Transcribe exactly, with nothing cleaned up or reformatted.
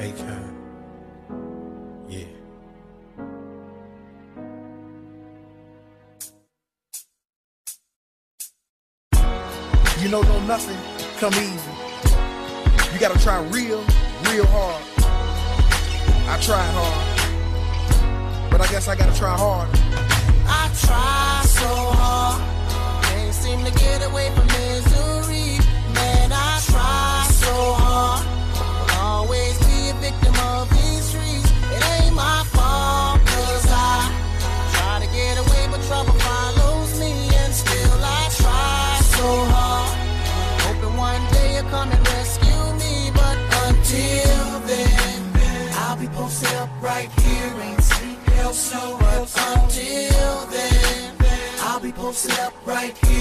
Akon. Yeah. You know, don't nothing come easy. You gotta try real, real hard. I tried hard, but I guess I gotta try hard. I try so hard, can't seem to get away from misery. Man, I try so hard, will always be a victim of these streets. It ain't my fault, cause I try to get away, but trouble follows me. And still I try so hard, hoping one day you'll come and rescue me. But until then, I'll be posted up right here, ain't sleep, hell, snow. But until then, I'll be posted up right here.